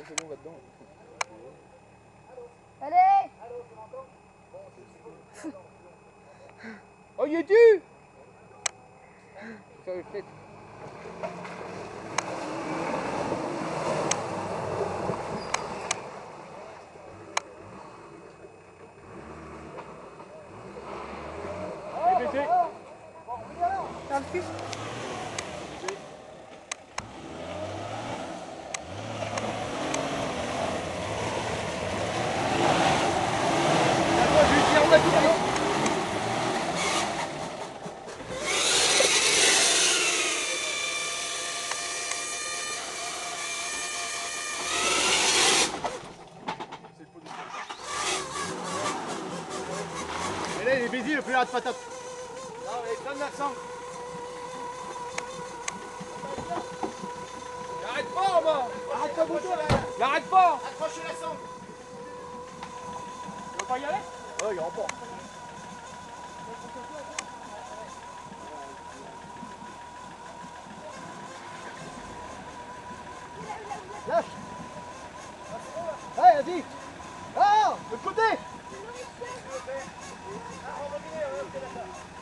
c'est bon, va dedans. Allez! Oh, il est dû! Faire le fait. Bébé. Dans le cul. Et là, il est baisé, le plus de patate. Non, mais donne la sang. N'arrête pas, moi. Arrête pas, bouton là. N'arrête pas. Accroche la sangle. Tu veux pas y aller? Ouais, il remporte. Lâche. Allez, vas-y. Ah, de l'autre côté.